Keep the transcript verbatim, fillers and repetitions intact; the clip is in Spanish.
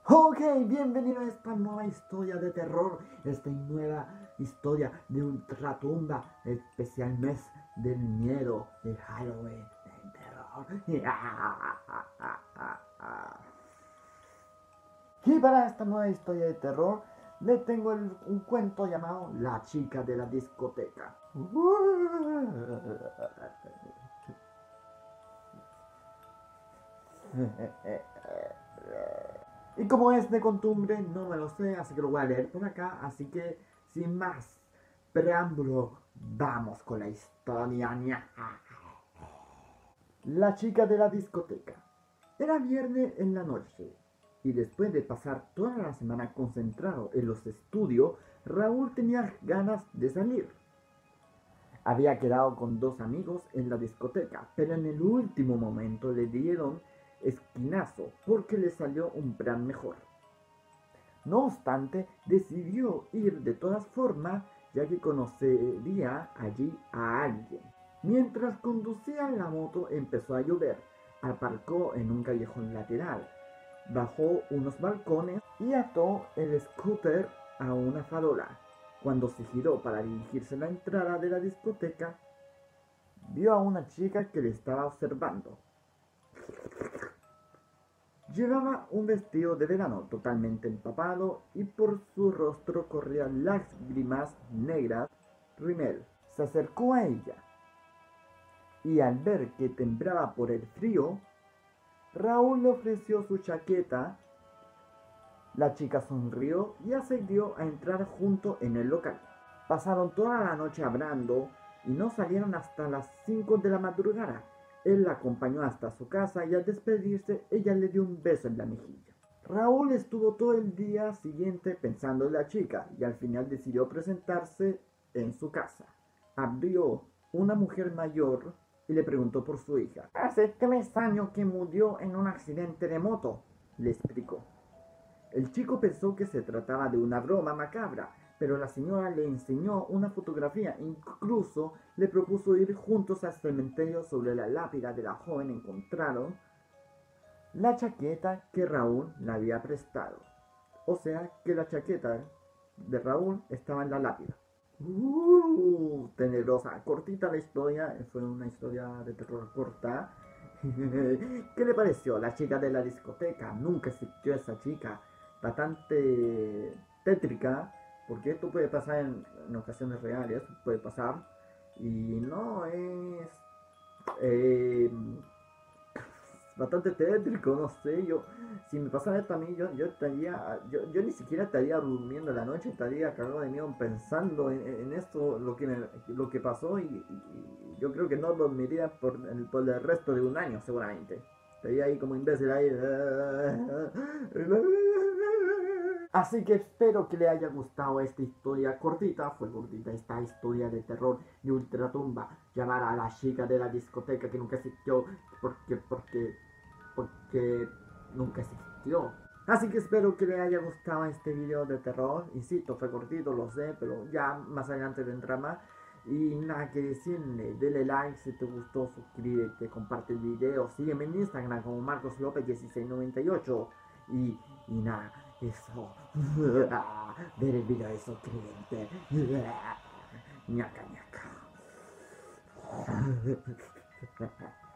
Ok, bienvenido a esta nueva historia de terror, esta nueva historia de Ultratumba, especial mes del miedo, de Halloween, del terror. Y para esta nueva historia de terror, le tengo el- un cuento llamado La chica de la discoteca. Y como es de costumbre, no me lo sé, así que lo voy a leer por acá. Así que, sin más preámbulo, vamos con la historia. La chica de la discoteca. Era viernes en la noche, y después de pasar toda la semana concentrado en los estudios, Raúl tenía ganas de salir. Había quedado con dos amigos en la discoteca, pero en el último momento le dieron esquinazo porque le salió un plan mejor. No obstante, decidió ir de todas formas, ya que conocería allí a alguien. Mientras conducía la moto empezó a llover. Aparcó en un callejón lateral, bajó unos balcones y ató el scooter a una farola. Cuando se giró para dirigirse a la entrada de la discoteca, vio a una chica que le estaba observando. Llevaba un vestido de verano totalmente empapado y por su rostro corrían lágrimas negras. Rimel se acercó a ella y al ver que temblaba por el frío, Raúl le ofreció su chaqueta. La chica sonrió y accedió a entrar junto en el local. Pasaron toda la noche hablando y no salieron hasta las cinco de la madrugada. Él la acompañó hasta su casa y al despedirse ella le dio un beso en la mejilla. Raúl estuvo todo el día siguiente pensando en la chica y al final decidió presentarse en su casa. Abrió una mujer mayor y le preguntó por su hija. Hace tres años que murió en un accidente de moto, le explicó. El chico pensó que se trataba de una broma macabra, pero la señora le enseñó una fotografía, incluso le propuso ir juntos al cementerio. Sobre la lápida de la joven encontraron la chaqueta que Raúl le había prestado. O sea que la chaqueta de Raúl estaba en la lápida. Uh, tenebrosa, cortita la historia, fue una historia de terror corta. ¿Qué le pareció? La chica de la discoteca, nunca existió esa chica, bastante tétrica, porque esto puede pasar en, en ocasiones reales, puede pasar, y no es eh, bastante tétrico, no sé, yo, si me pasara esto a mí, yo, yo estaría, yo, yo ni siquiera estaría durmiendo en la noche, estaría cagado de miedo pensando en, en esto, lo que, me, lo que pasó, y, y, yo creo que no dormiría por el, por el resto de un año, seguramente. Estaría ahí como imbécil ahí. Así que espero que le haya gustado esta historia cortita. Fue cortita esta historia de terror de ultratumba. Llamar a la chica de la discoteca que nunca existió. Porque, porque, porque nunca existió. Así que espero que le haya gustado este video de terror. Insisto, fue cortito, lo sé, pero ya más adelante vendrá más. Y nada que decirle, dele like si te gustó, suscríbete, comparte el video, sígueme en Instagram como Marcos López dieciséis noventa y ocho. Y, y nada, eso. Ver el video de suscríbete. ñaca ñaca.